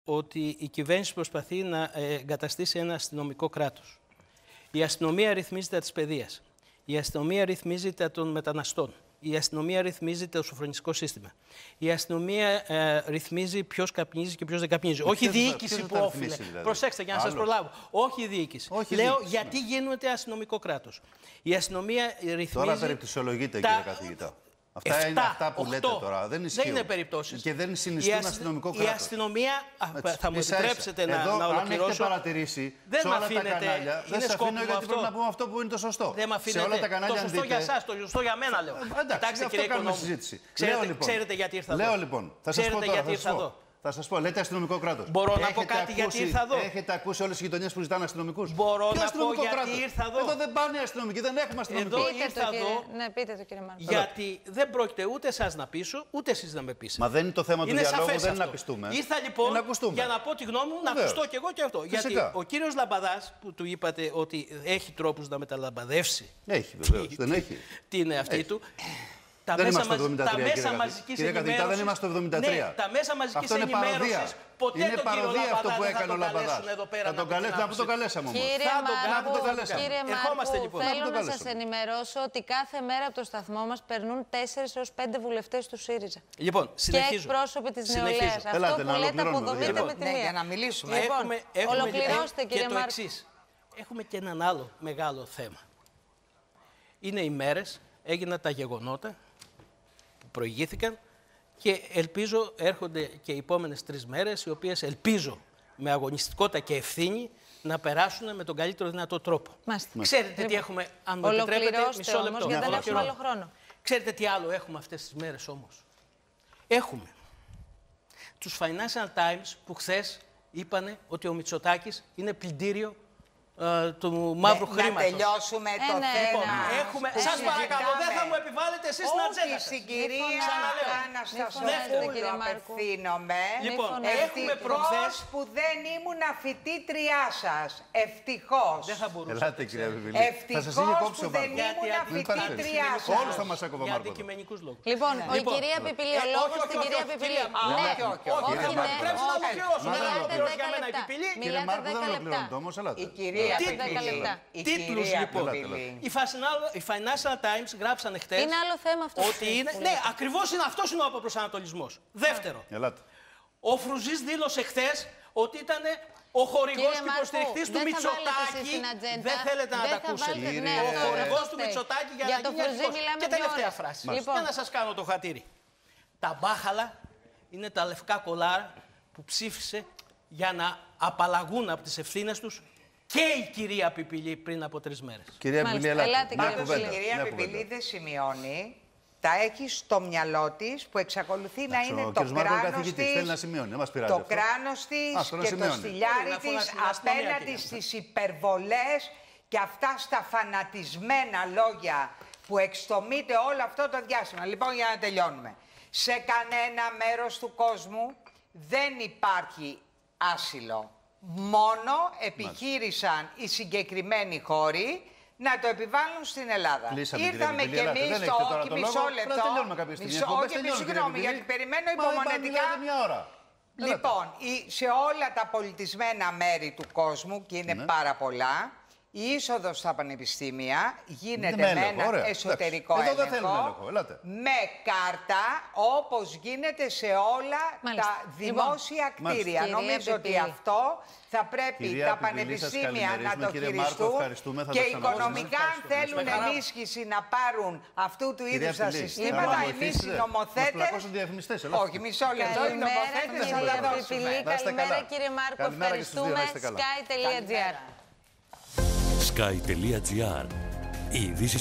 ότι η κυβέρνηση προσπαθεί να εγκαταστήσει ένα αστυνομικό κράτος. Η αστυνομία ρυθμίζει τα της παιδείας. Η αστυνομία ρυθμίζει τα των μεταναστών. Η αστυνομία ρυθμίζει το σοφρονιστικό σύστημα. Η αστυνομία ρυθμίζει ποιος καπνίζει και ποιος δεν καπνίζει. Όχι η διοίκηση που όφιλε. Δηλαδή. Προσέξτε για να σας προλάβω. Όχι η διοίκηση. Λέω γιατί γίνεται αστυνομικό κράτος. Η αστυνομία ρυθμίζει. Τώρα περιπτωσιολογείται, κύριε καθηγητά. Αυτά είναι αυτά που λέτε τώρα. Δεν ισχύουν. Δεν είναι περιπτώσεις. Και δεν συνιστούν αστυνομικό κράτος. Η αστυνομία. Θα μου επιτρέψετε να ολοκληρώσω. Αν έχετε παρατηρήσει σε όλα τα κανάλια. Δεν σας αφήνω γιατί πρέπει να πούμε αυτό που είναι το σωστό. Δεν με αφήνετε. Σε όλα τα κανάλια. Το σωστό για εσάς, το σωστό για μένα λέω. Εντάξει, αυτό κάνουμε συζήτηση. Ξέρετε γιατί ήρθα εδώ. Λέω λοιπόν. Θα σας πω τώρα. Θα σας πω, λέτε αστυνομικό κράτος. Μπορώ να πω κάτι γιατί ήρθα εδώ. Έχετε ακούσει όλες τις γειτονιές που ζητάνε αστυνομικούς? Μπορώ να πω γιατί ήρθα εδώ. Εδώ δεν πάνε οι αστυνομικοί, δεν έχουμε αστυνομικούς. Εδώ ήρθα εδώ. Ναι, πείτε το, κύριε Μάρκο. Γιατί δεν πρόκειται ούτε εσάς να πείσω, ούτε εσείς να με πείσετε. Μα δεν είναι το θέμα του διαλόγου, δεν είναι να πιστούμε. Ήρθα λοιπόν για να πω τη γνώμη μου, να ακουστώ κι εγώ και αυτό. Γιατί ο κύριος Λαμπαδάς, που του είπατε ότι έχει τρόπους να μεταλαμπαδεύσει. Έχει, βεβαίως. Δεν έχει. Την εαυτή του. Τα μέσα μαζικής ενημέρωσης. Δεν είμαστε το 73. Ναι, τα μέσα μαζικής ενημέρωσης ποτέ είναι τον κύριο παροδία αυτό που Λαμπαδά έκανε ο Λαμπαδάς. Θα τον καλέσουμε, που τον καλέσαμε όμως. Κύριε Μάρκο, θέλω να σας ενημερώσω ότι κάθε μέρα από το σταθμό μας περνούν 4 έως 5 βουλευτές του ΣΥΡΙΖΑ. Λοιπόν, συνεχίζω. Και εκπρόσωποι της νεολαίας. Αυτό που λέτε αποδομείτε με τη μία. Για να μιλήσουμε. Λοιπόν, ολοκληρώστε, κύριε Μάρκο. Έχουμε και έναν άλλο μεγάλο θέμα. Είναι οι μέρες, έγιναν τα γεγονότα που προηγήθηκαν και ελπίζω έρχονται και οι επόμενες 3 μέρες, οι οποίες ελπίζω με αγωνιστικότητα και ευθύνη να περάσουν με τον καλύτερο δυνατό τρόπο. Ξέρετε τι έχουμε, αν μου επιτρέπετε, μισό λεπτό. Γιατί δεν έχουμε άλλο χρόνο. Ξέρετε τι άλλο έχουμε αυτές τις μέρες όμως? Έχουμε τους Financial Times που χθες είπανε ότι ο Μητσοτάκης είναι πλυντήριο του μαύρου χρήματος. Να τελειώσουμε το θέμα. Σας παρακαλώ, δεν θα μου επιβάλλετε εσείς την ατζέντα σας. Όχι, συγκυρία Αναστασόπουλου απευθύνομαι. Λοιπόν, έχουμε προχθές που δεν ήμουν φοιτήτριά σας. Ευτυχώς. Δεν θα μπορούσα. Ελάτε, κυρία Βιβιλή. Ευτυχώς που δεν ήμουν φοιτήτριά σας. Όλους θα μας έκοβε ο Για Μάρκος. αντικειμενικούς λόγους. Λοιπόν, η κυρία Πιπηλή, ο λόγος στην κυρία Πιπηλή. Όχι, θα μου επιτρέψει να ολοκληρώσω. Μιλάτε 10 λεπτά. Η κυρία Τίτλους λοιπόν. Οι Financial Times γράψανε χτες. Είναι άλλο θέμα αυτό. Ναι, ακριβώς είναι αυτός είναι ο αποπροσανατολισμός. Δεύτερο. Ο Φρουζής δήλωσε χτες ότι ήταν ο χορηγός και υποστηρικτής του Μητσοτάκη. Δεν θέλετε να τα ακούσετε. Ο χορηγός του Μητσοτάκη για να γίνει αρχηγός. Και τελευταία φράση. Για να σας κάνω το χατήρι. Τα μπάχαλα είναι τα λευκά κολάρα που ψήφισε για να απαλλαγούν από τις ευθύνες τους και η κυρία Πιπηλή πριν από 3 μέρες. Κυρία Πιπηλή, ελάτε. Η κυρία Πιπηλή δεν σημειώνει. Τα έχει στο μυαλό της που εξακολουθεί να είναι το κράνος της, το κράνος της και το στυλιάρι της απέναντι στις υπερβολές και αυτά στα φανατισμένα λόγια που εξτομείται όλο αυτό το διάστημα. Λοιπόν, για να τελειώνουμε. Σε κανένα μέρος του κόσμου δεν υπάρχει άσυλο. Μόνο επιχείρησαν οι συγκεκριμένοι χώροι να το επιβάλλουν στην Ελλάδα. Ήρθαμε κι εμείς το όχι μισό λεπτό. Όχι, συγγνώμη, γιατί περιμένω υπομονετικά. Λοιπόν, σε όλα τα πολιτισμένα μέρη του κόσμου, και είναι πάρα πολλά, η είσοδος στα πανεπιστήμια γίνεται με ένα εσωτερικό έλεγχο, με κάρτα, όπως γίνεται σε όλα τα δημόσια κτίρια. Νομίζω ότι αυτό θα πρέπει τα πανεπιστήμια να το χειριστούν και οικονομικά, αν θέλουν ενίσχυση να πάρουν αυτού του είδους τα συστήματα, εμείς οι νομοθέτες... Όχι, μισό λεπτό, οι νομοθέτες θα τα δώσουμε. Καλημέρα, κύριε Μάρκο, ευχαριστούμε. Sky.gr. Sky.gr. Οι ειδήσεις